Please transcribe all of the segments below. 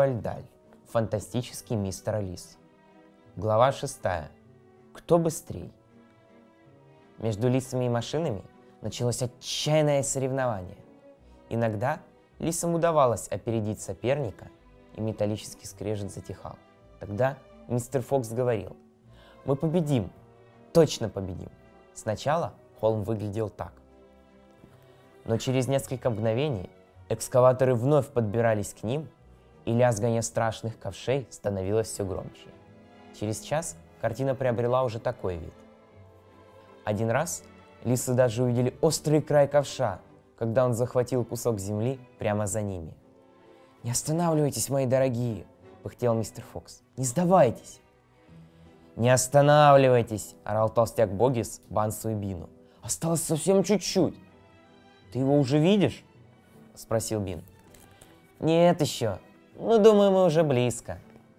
Роальд Даль. Фантастический мистер Лис. Глава 6. Кто быстрей? Между лисами и машинами началось отчаянное соревнование. Иногда лисам удавалось опередить соперника, и металлический скрежет затихал. Тогда мистер Фокс говорил: «Мы победим, точно победим». Сначала холм выглядел так. Но через несколько мгновений экскаваторы вновь подбирались к ним, и лязганье страшных ковшей становилось все громче. Через час картина приобрела уже такой вид. Один раз лисы даже увидели острый край ковша, когда он захватил кусок земли прямо за ними. «Не останавливайтесь, мои дорогие!» — пыхтел мистер Фокс. «Не сдавайтесь!» «Не останавливайтесь!» — орал толстяк Богис Бансу и Бину. «Осталось совсем чуть-чуть!» «Ты его уже видишь?» — спросил Бин. «Нет еще. Ну, думаю, мы уже близко».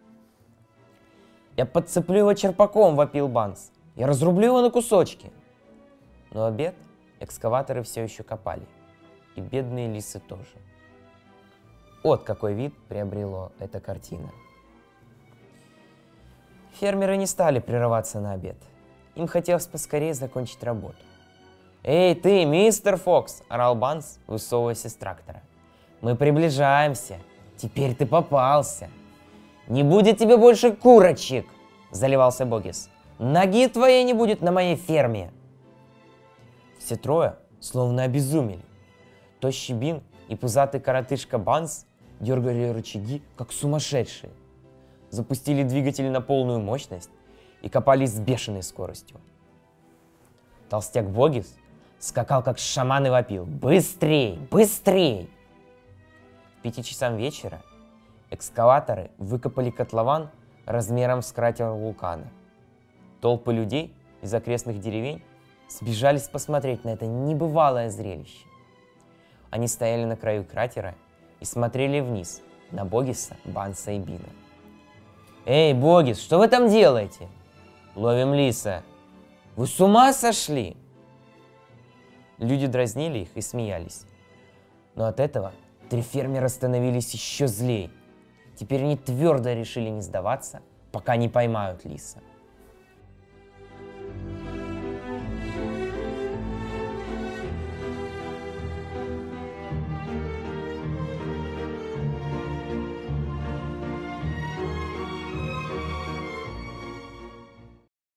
«Я подцеплю его черпаком!» — вопил Банс. «Я разрублю его на кусочки!» Но обед экскаваторы все еще копали. И бедные лисы тоже. Вот какой вид приобрела эта картина. Фермеры не стали прерываться на обед. Им хотелось поскорее закончить работу. «Эй, ты, мистер Фокс!» — орал Банс, высовываясь из трактора. «Мы приближаемся. Теперь ты попался. Не будет тебе больше курочек!» — заливался Богис. «Ноги твоей не будет на моей ферме!» Все трое словно обезумели. Тощий Бин и пузатый коротышка Банс дергали рычаги, как сумасшедшие. Запустили двигатель на полную мощность и копались с бешеной скоростью. Толстяк Богис скакал, как шаман, и вопил: «Быстрей! Быстрей!» К 5 часам вечера экскаваторы выкопали котлован размером с кратер вулкана. Толпы людей из окрестных деревень сбежались посмотреть на это небывалое зрелище. Они стояли на краю кратера и смотрели вниз на Богиса, Банса и Бина. «Эй, Богис, что вы там делаете?» «Ловим лиса». «Вы с ума сошли?» Люди дразнили их и смеялись. Но от этого 3 фермера становились еще злей. Теперь они твердо решили не сдаваться, пока не поймают лиса.